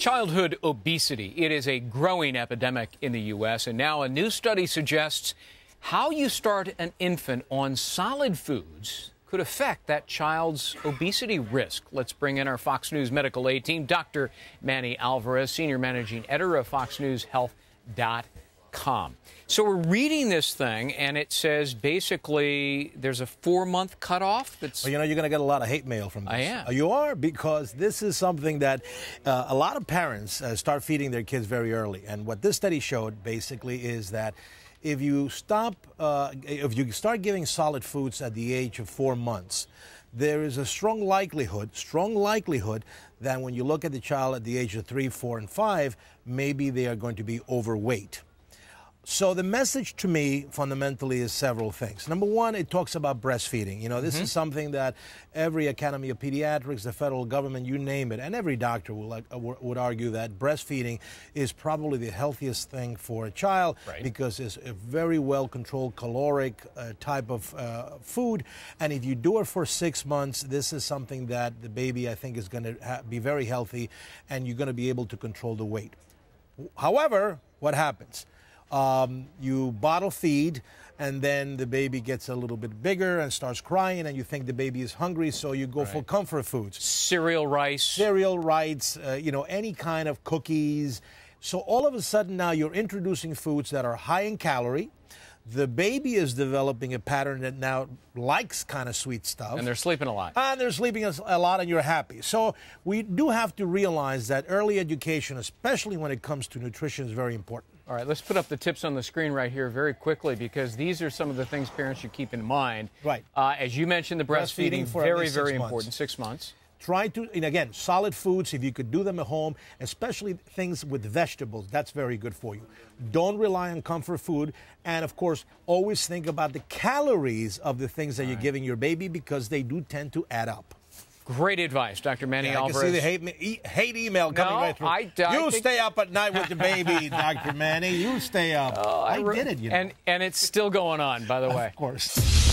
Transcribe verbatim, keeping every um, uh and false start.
Childhood obesity. It is a growing epidemic in the U S, and now a new study suggests how you start an infant on solid foods could affect that child's obesity risk. Let's bring in our Fox News medical aid team, Doctor Manny Alvarez, Senior Managing Editor of Fox News Health dot com. So we're reading this thing, and it says basically there's a four-month cutoff. That's well, you know, you're going to get a lot of hate mail from this. I am. You are, because this is something that uh, a lot of parents uh, start feeding their kids very early. And what this study showed basically is that if you stop, uh, if you start giving solid foods at the age of four months, there is a strong likelihood, strong likelihood that when you look at the child at the age of three, four, and five, maybe they are going to be overweight. So the message to me fundamentally is several things. Number one, it talks about breastfeeding. You know, this mm-hmm. is something that every Academy of Pediatrics, the federal government, you name it, and every doctor will, uh, would argue that breastfeeding is probably the healthiest thing for a child, right, because it's a very well-controlled caloric uh, type of uh, food. And if you do it for six months, this is something that the baby, I think, is going to ha- be very healthy, and you're going to be able to control the weight. However, what happens? Um, you bottle feed, and then the baby gets a little bit bigger and starts crying, and you think the baby is hungry, so you go right. for comfort foods. Cereal, rice. Cereal, rice, uh, you know, any kind of cookies. So all of a sudden now you're introducing foods that are high in calorie. The baby is developing a pattern that now likes kind of sweet stuff. And they're sleeping a lot. And they're sleeping a lot, and you're happy. So we do have to realize that early education, especially when it comes to nutrition, is very important. All right, let's put up the tips on the screen right here very quickly, because these are some of the things parents should keep in mind. Right. Uh, as you mentioned, the breastfeeding, breastfeeding for very, very months. important, six months. Try to, and again, solid foods, if you could do them at home, especially things with vegetables, that's very good for you. Don't rely on comfort food. And, of course, always think about the calories of the things that All you're right. giving your baby, because they do tend to add up. Great advice, Doctor Manny yeah, Alvarez. I can see the hate, e hate email coming no, right through. I, I you think... stay up at night with the baby, Doctor Manny. You stay up. Oh, I, I did it, you know. And, and it's still going on, by the way. Of course.